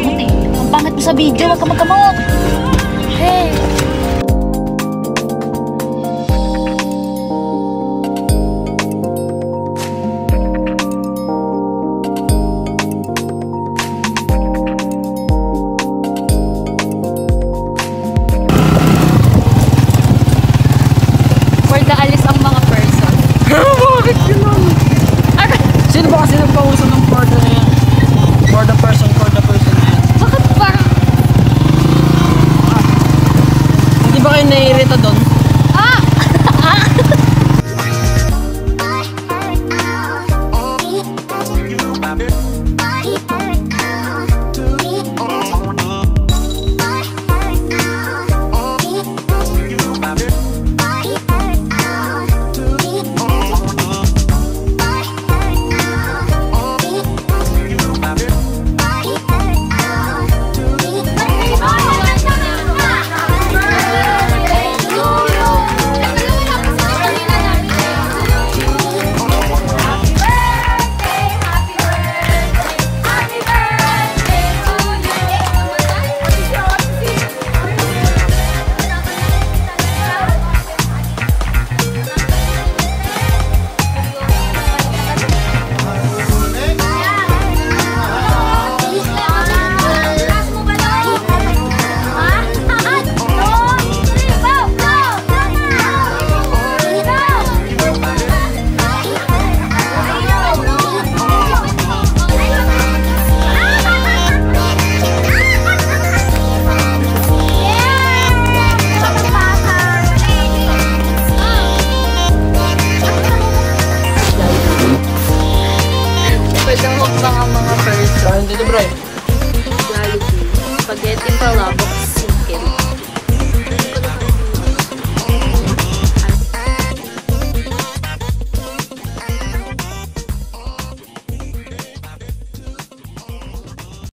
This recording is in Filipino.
magkamot eh. Ang pangit mo sa video, wag ka magkamot. Hey. Sino ba kasi nagpauso ng for the person na yan? Bakit parang... Hindi ba kayo naiirita doon? Ah! Dito bro. Spaghetti pa lang.